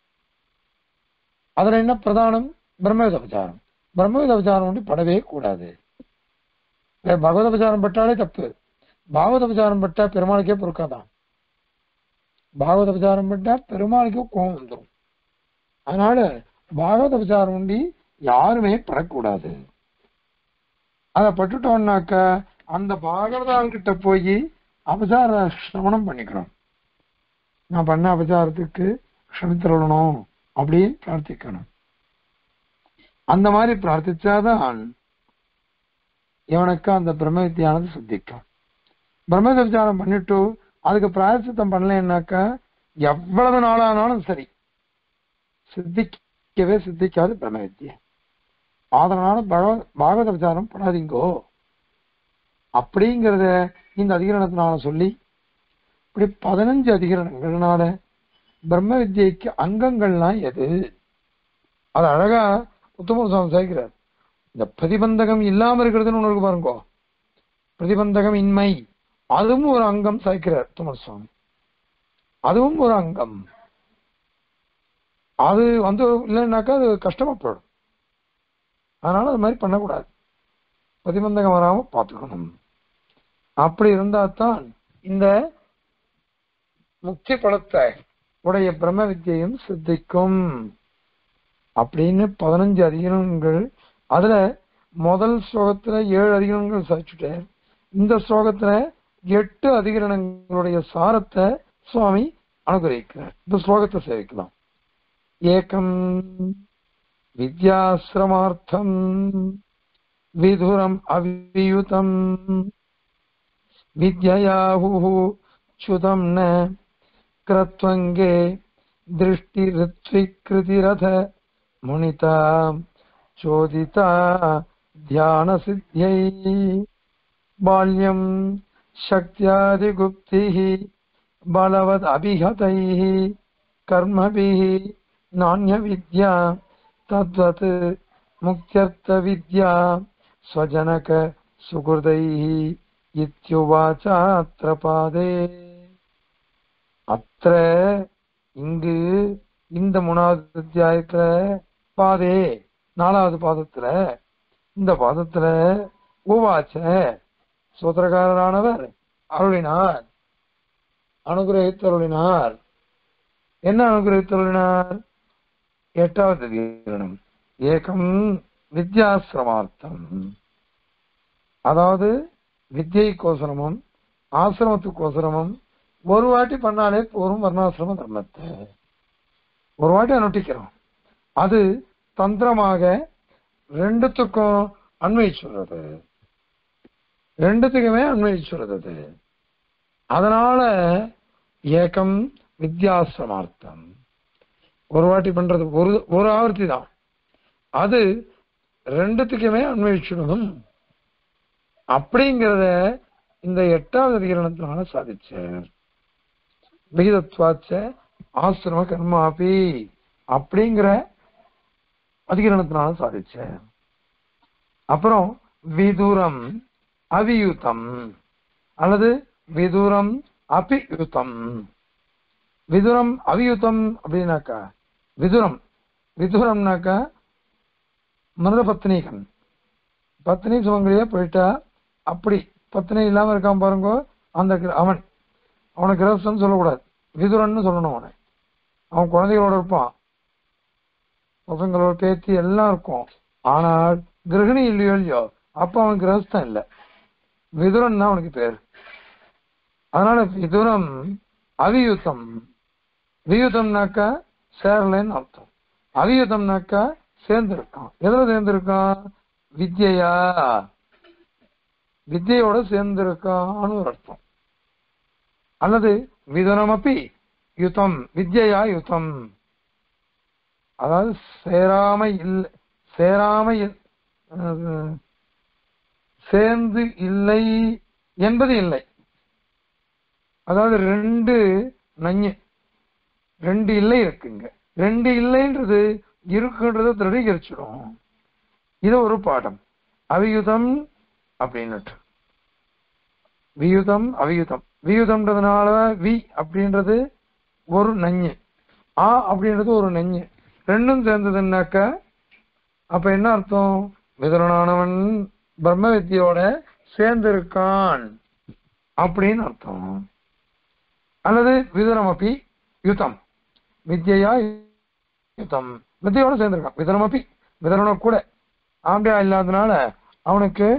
அதுல என்ன பிரதானம்? பிரம்மவித உபச்சாரம். பிரம்மவித உபச்சாரம் வந்து படவே கூடாது. பகவத உபச்சாரம் பட்டாலே தப்பு. பாகவத உபச்சாரம் பட்டா பெருமாளுக்கே பொறுக்காதான். பாகவத உபச்சாரம் பட்டா பெருமாளுக்கே கோபம் வந்துடும். அதனால பாகவத உபச்சாரம் உண்டி யாருமே படக்கூடாது. அதை பட்டுட்டோம்னாக்க அந்த பாகவதான் கிட்ட போய் அபச்சார சிரவணம் பண்ணிக்கணும். நான் பண்ண அபச்சாரத்துக்கு க்ஷமித்தரணும் அப்படின்னு பிரார்த்திக்கணும். அந்த மாதிரி பிரார்த்திச்சாதான் இவனுக்கு அந்த பிரம்ம வித்தியானது சித்திக்கும். பிரம்ம விசாரம் பண்ணிட்டு அதுக்கு பிராயசித்தம் பண்ணலன்னாக்கா எவ்வளவு நாளானாலும் சரி சித்திக்கவே சித்திக்காது பிரம்ம வித்தியை. அதனால பாகவத விசாரம் பண்ணாதீங்கோ அப்படிங்கிறத இந்த அதிகரணத்தினால சொல்லி, இப்படி 15 அதிகரணங்கள்னால பிரம்ம வித்யைக்கு அங்கங்கள்லாம் எது? அது அழகா உத்தமர் சுவாமி சேர்க்கிறார். இந்த பிரதிபந்தகம் இல்லாம இருக்கிறதுன்னு ஒண்ணு இருக்கு பாருங்கோ, பிரதிபந்தகம் இன்மை, அதுவும் ஒரு அங்கம் சேர்க்கிறார் உத்தமர் சுவாமி. அதுவும் ஒரு அங்கம். அது வந்து இல்லைன்னாக்கா அது கஷ்டமா போயிடும். அதனால அது மாதிரி பண்ணக்கூடாது. பிரதிபந்தகம் வராம பார்த்துக்கணும். அப்படி இருந்தா தான் இந்த முக்தி பலத்தை உடைய பிரம்ம வித்தியையும் சித்திக்கும் அப்படின்னு 15 அதிகரணங்கள். அதுல முதல் ஸ்லோகத்துல 7 அதிகரணங்கள் சாதிச்சுட்டு இந்த ஸ்லோகத்துல 8 அதிகரணங்களுடைய சாரத்தை சுவாமி அனுகிரகிக்கிறார். இந்த ஸ்லோகத்தை சேவிக்கலாம். ஏகம் வித்யாசிரமார்த்தம் விதுரம் அவியுதம் வித்யாஹு சுதம் ந கிருத்வங்கே திருஷ்டி ரித்விக்ருதிரத முனிதா சோதிதா தியான சித்யை பால்யம் சக்தியாதிகுப்திஹி பலவத் அபிஹதைஹி கர்மபிஹி நான்ய வித்யா தத்வத் முக்த்யர்த்த வித்யா ஸ்வஜனக சுகிருதைஹி இத்யுவாசாத்ர பாதே. அத்திர இங்கு இந்த 3வது அத்தியாயத்துல பாதே 4வது பாதத்துல இந்த பாதத்துல உவாச்ச சூத்திரக்காரரானவர் அருளினார், அனுகிரகித்தருளினார். என்ன அனுகிரகித்தருளினார்? எட்டாவது அதிகரணம் ஏகம் வித்யாசிரமார்த்தம். அதாவது வித்யைக்கோசரமும் ஆசிரமத்துக்கோசரமும் ஒரு வாட்டி பண்ணாலே போரும் வர்ணாசிரம தர்மத்தை ஒரு வாட்டி அனுஷ்டிக்கிறோம். அது தந்திரமாக ரெண்டுத்துக்கும் அன்வயிச்சுடுறது, ரெண்டுத்துக்குமே அன்வயிச்சுடுறது. அதனால ஏகம் வித்யாசிரமார்த்தம் ஒரு வாட்டி பண்றது ஒரு ஆவர்த்தி தான், அது ரெண்டுத்துக்குமே அன்வயிச்சுடணும் அப்படிங்கிறத இந்த எட்டாவது அதிகரணத்தினால சாதிச்சார். விகிதத்வாச்ச ஆசிரம கர்மாபி அப்படிங்கிற அதிகரணத்தினால சாதிச்சார். அப்புறம் விதுரம் அவியுதம் அல்லது விதுரம் அபியுதம். விதுரம் அவியுதம் அப்படின்னாக்கா விதுரம்னாக்கா மருத பத்னிகன், பத்னி சுமங்கலியா போயிட்டா, அப்படி பத்னி இல்லாம இருக்கான் பாருங்க, அந்த அவனுக்கு கிரகஸ்தன் சொல்லக்கூடாது, விதுரன்னு சொல்லணும். அவன் குழந்தைகளோட இருப்பான், பசங்களோட பேத்தி எல்லாம் இருக்கும், ஆனால் கிரகிணி இல்லையோ இல்லையோ அப்ப அவன் கிரகஸ்தன் இல்லை, விதுரன் தான் அவனுக்கு பேர். அதனால விதுரம் அவியுத்தம். வியுத்தம்னாக்கா சேரலன்னு அர்த்தம், அவியுத்தம்னாக்கா சேர்ந்திருக்கான். எதுல சேர்ந்திருக்கான்? வித்யா, வித்யோட சேர்ந்திருக்கான்னு ஒரு அர்த்தம். அல்லது விதுரமப்பி யுத்தம் வித்யா யுத்தம், அதாவது சேர்ந்து இல்லை என்பது இல்லை. அதாவது ரெண்டு இல்லை இருக்குங்க, ரெண்டு இல்லைன்றது இருக்குன்றத திருடீகரிச்சிடும். இது ஒரு பாடம். அவியுதம் அப்படின்னுட்டு வியுதம் அவியுதம், வியுதம்ன்றதுனால வி அப்படின்றது ஒரு நஞ்சு, ஆ அப்படின்றது ஒரு நஞ்சு, ரெண்டும் சேர்ந்ததுன்னாக்க அப்ப என்ன அர்த்தம்? விதுரனானவன் பிரம்ம வித்தியோட சேர்ந்திருக்கான் அப்படின்னு அர்த்தம். அல்லது விதுரமப்பி யுத்தம் வித்யா யுத்தம், வித்யோட சேர்ந்திருக்கான். விதுரமப்பி விதுரன கூட ஆம்பியா இல்லாதனால அவனுக்கு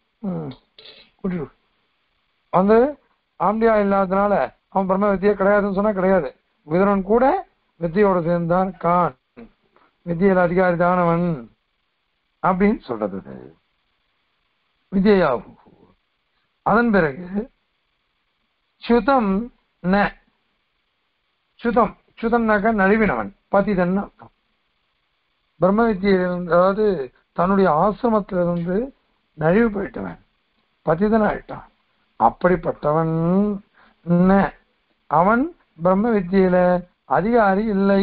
வந்து ஆம்பியா இல்லாதனால அவன் பிரம்ம வித்தியை கிடையாதுன்னு சொன்னா கிடையாது, விதுரன் கூட வித்தியோட சேர்ந்தான் கான், வித்தியில அதிகாரி தானவன் அப்படின்னு சொல்றது வித்யாகும். அதன் பிறகு சுதம் ந, சுதம்னாக்க நழுவினவன், பதிதன் அர்த்தம். பிரம்ம வித்தியிலிருந்து, அதாவது தன்னுடைய ஆசிரமத்திலிருந்து நழுவி போயிட்டவன், பதிதன் ஆயிட்டான். அப்படிப்பட்டவன் அவன் பிரம்ம வித்தியில அதிகாரி இல்லை.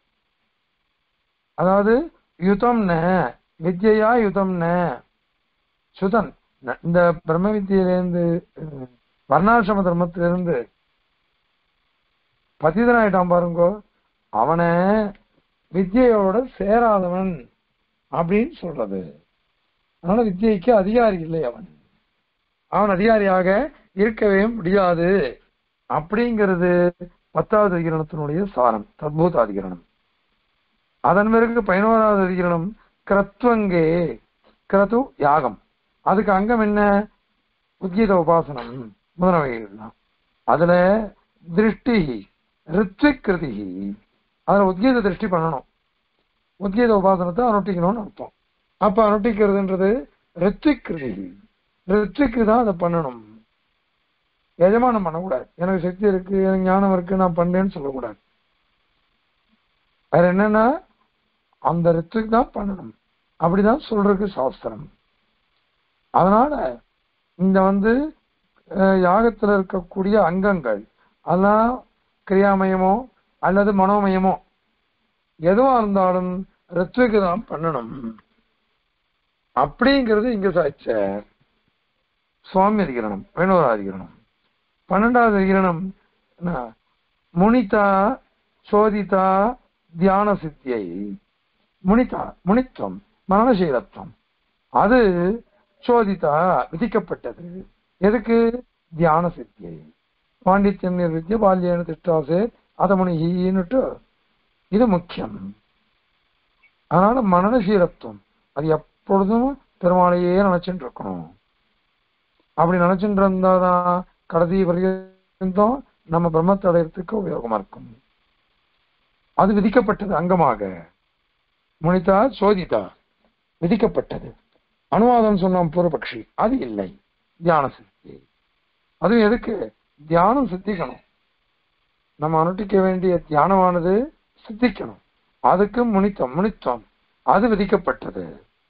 அதாவது யுதம் ந வித்யா யுதம் ந சுதன், இந்த பிரம்ம வித்தியிலிருந்து வர்ணாசிரம தர்மத்திலிருந்து பதிதனாயிட்டான் பாருங்கோ, அவனை வித்யோட சேராதவன் அப்படின்னு சொல்றது. அதனால வித்யைக்கு அதிகாரி இல்லை, அவன் அதிகாரியாக இருக்கவே முடியாது அப்படிங்கிறது 10வது அதிகரணத்தினுடைய சாரம், தத்பூத அதிகரணம். அதன் பிறகு 11வது அதிகரணம் கிரத்வங்கே, கிரது யாகம், அதுக்கு அங்கம் என்ன? உத்கீத உபாசனம் முதலவைகள் தான். அதுல திருஷ்டி ரித்விக் கிருதி, அதுல உத்கீத திருஷ்டி பண்ணணும், உத்கீத உபாசனத்தை அனுஷ்டிக்கணும்னு அர்த்தம். அப்ப அனுஷ்டிக்கிறதுன்றது ரித்விக் கிருதி, ரித்விக்கு தான் அதை பண்ணணும். எஜமானம் பண்ணக்கூடாது, எனக்கு சக்தி இருக்கு எனக்கு ஞானம் இருக்கு நான் பண்றேன்னு சொல்லக்கூடாது. வேற என்னன்னா அந்த ரித்விக் தான் பண்ணணும், அப்படிதான் சொல்றதுக்கு சாஸ்திரம். அதனால இந்த யாகத்துல இருக்கக்கூடிய அங்கங்கள் அதெல்லாம் கிரியாமயமோ அல்லது மனோமயமோ எதுவா இருந்தாலும் ரித்விக்கு தான் பண்ணணும் அப்படிங்கிறது இங்க சாய்ச்ச சுவாமி அதிகரணம். 11வது அதிகரணம். 12வது அதிகரணம் முனிதா சோதிதா தியான சித்தியை. முனிதா முனித்துவம் மரணசீலத்துவம், அது சோதிதா விதிக்கப்பட்டது. எதுக்கு? தியான சித்தியை. பாண்டித்யம் நிர்வித்ய பால்யேன திஷ்டாசே அத முனின்னுட்டு இது முக்கியம். அதனால மனநசீலத்துவம், அது எப்பொழுதும் பெருமாளையே நினைச்சுட்டு இருக்கணும். அப்படி நினைச்சுட்டு இருந்தாதான் கடைசி வரைக்கும் நம்ம பிரம்மத்தை அடையறதுக்கு உபயோகமா இருக்கும். அது விதிக்கப்பட்டது அங்கமாக. முனிதா சோதிதா விதிக்கப்பட்டது. அனுவாதம் சொன்னோம் பூர்வபக்ஷி, அது இல்லை. தியான சித்தி, அதுவும் எதுக்கு? தியானம் சித்திக்கணும். நம்ம அனுஷ்டிக்க வேண்டிய தியானமானது சித்திக்கணும். அதுக்கு முனித்துவம் அது விதிக்கப்பட்டது.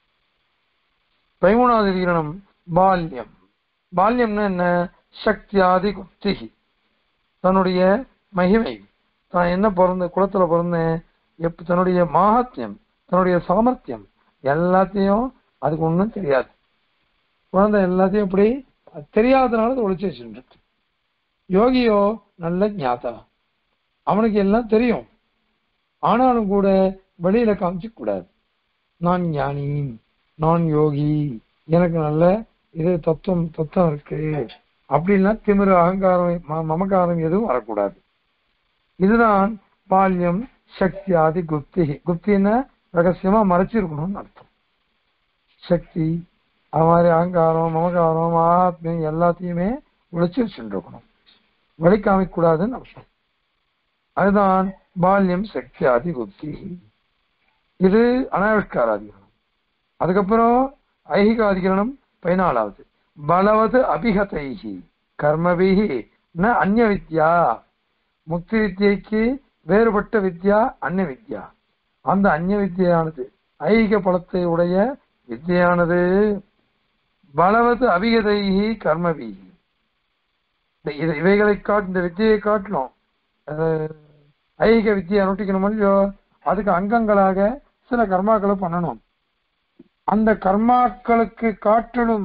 13வது அதிகரணம் பால்யம். பால்யம்னா என்ன? சக்தியாதி குப்தி, தன்னுடைய மகிமை, தான் என்ன பிறந்த குலத்துல பிறந்தேன், தன்னுடைய மாஹத்யம், தன்னுடைய சாமர்த்தியம் எல்லாத்தையும், அதுக்கு ஒன்றும் தெரியாது. குழந்தை எல்லாத்தையும் இப்படி தெரியாதனால அது ஒழிச்சு வச்சுருக்கு. யோகியோ நல்ல ஞாதா, அவனுக்கு எல்லாம் தெரியும். ஆனாலும் கூட வெளியில காமிச்சிக்க கூடாது. நான் ஞானி, நான் யோகி, எனக்கு நல்ல இது தத்துவம் இருக்கு அப்படின்னா திமிரு அகங்காரம் மமகாரம் எதுவும் வரக்கூடாது. இதுதான் பால்யம் சக்தி ஆதி குப்தி. குப்தின்னா ரகசியமா மறைச்சிருக்கணும்னு அர்த்தம். சக்தி, அது மாதிரி அகங்காரம் மமகாரம் ஆத்மியம் எல்லாத்தையுமே உழைச்சி வச்சுருக்கணும், வழி காமிக்க கூடாதுன்னு அர்த்தம். அதுதான் பால்யம் சக்தி ஆதி குப்தி. இது அனாவிஷ்காராதிகரணம். அதுக்கப்புறம் ஐகிகாதிகரணம் 14வது. பலவது அபிகதைஹி கர்மபிஹி ந அந்நிய வித்யா. முக்தி வித்தியைக்கு வேறுபட்ட வித்யா அந்நிய வித்யா. அந்த அந்நிய வித்தியானது ஐகிக பலத்தை உடைய வித்தியானது பலவது அபிகதைஹி கர்மபிஹி. இவைகளை இந்த வித்தியை காட்டணும். ஐகிக வித்தியை அனுஷ்டிக்கணும் இல்லையோ, அதுக்கு அங்கங்களாக சில கர்மாக்களை பண்ணணும். அந்த கர்மாக்களுக்கு காட்டிலும்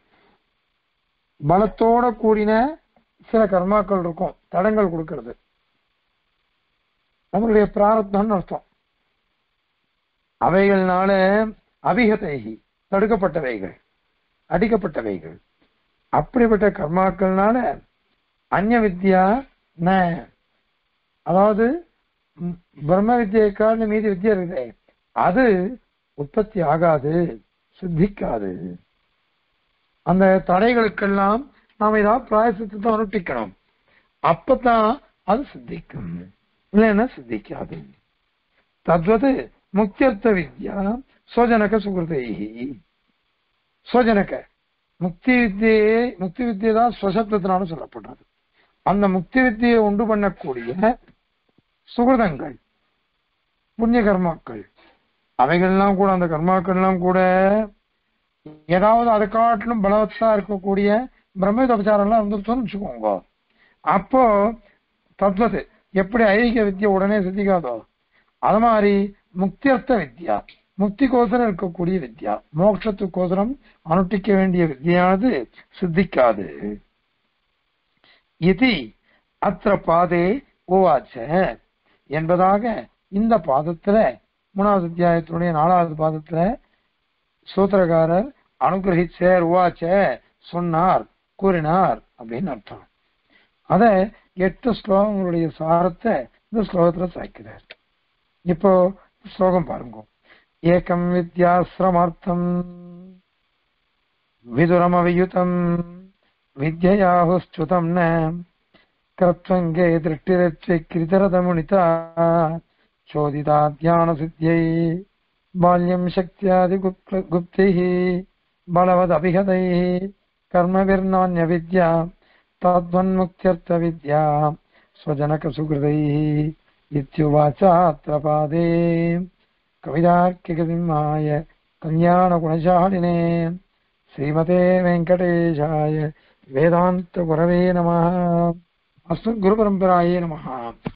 பலத்தோட கூடின சில கர்மாக்கள் இருக்கும், தடங்கள் கொடுக்கிறது. நம்மளுடைய பிராரப்தம்னு அர்த்தம். அவைகள்னால அபிகதைகி தடுக்கப்பட்டவைகள், அடிக்கப்பட்டவைகள். அப்படிப்பட்ட கர்மாக்கள்னால அந்நிய வித்யா ந, அதாவது பிரம்ம வித்தியைக்கான மீதி வித்தியா இருக்குது, அது உற்பத்தி ஆகாது, சித்திக்காது. அந்த தடைகளுக்கெல்லாம் நாம ஏதாவது பிராயசித்தத்தை அனுஷ்டிக்கணும், அப்பதான் அது சித்திக்கும், இல்லைன்னா சித்திக்காது. தத்வது முக்தியர்த்த வித்யா சோஜனக சுகிருதைஹி. சோஜனக முக்தி வித்தியை தான் ஸ்வசப்தத்தினாலும் சொல்லப்படுறது. அந்த முக்தி வித்தியை உண்டு பண்ணக்கூடிய சுகிருதங்கள், புண்ணிய கர்மாக்கள், அவைகள்லாம் கூட, அந்த கர்மாக்கள்லாம் கூட ஏதாவது அதை காட்டிலும் பலவத்தா இருக்கக்கூடிய பிரம்மயுத உபச்சாரம்லாம் இருந்துருச்சோன்னு வச்சுக்கோங்க. அப்போ தத்வது எப்படி ஐகிக வித்தியை உடனே சித்திக்காதோ, அது மாதிரி முக்தியர்த்த வித்யா, முக்திக்கோசரம் இருக்கக்கூடிய வித்யா, மோட்சத்துக்கோசரம் அனுஷ்டிக்க வேண்டிய வித்தியானது சித்திக்காது. இது அத்திர பாதே ஓவாச்ச என்பதாக இந்த பாதத்துல 3வது அத்தியாயத்தினுடைய 4வது பாதத்துல சூத்திரகாரர் அனுகிரகிச்சார், உவாச்ச சொன்னார், கூறினார் அப்படின்னு அர்த்தம். அத 8 ஸ்லோகங்களுடைய சாரத்தை இந்த ஸ்லோகத்துல சாய்க்கிறார். இப்போ ஸ்லோகம் பாருங்க. ஏகம் வித்யாஸ்ரமார்த்தம் விதுரமவியுதம் வித்யாஹுஸ்சுதம் ந கர்த்வங்கே திருஷ்டிரச்சை கிரிதரதமுனிதா சோதிதா தியான சித்தியை பால்யம் சக்தியாதி குப்தைஹ பலவத் அபிகதைஹ கர்மவிர்நான்ய வித்யா தத்வன்முக்த்யர்த்த வித்யா ஸ்வஜனக சுகிருதைஹ இத்யுவாச்சாத்ர பாதே. கவிதார்க்கிகசிம்மாய கல்யாண குணசாலினே ஸ்ரீமதே வெங்கடேஷாய வேதாந்த குரவே நமः. அஸ்மத் குரு பரம்பராயே நமः.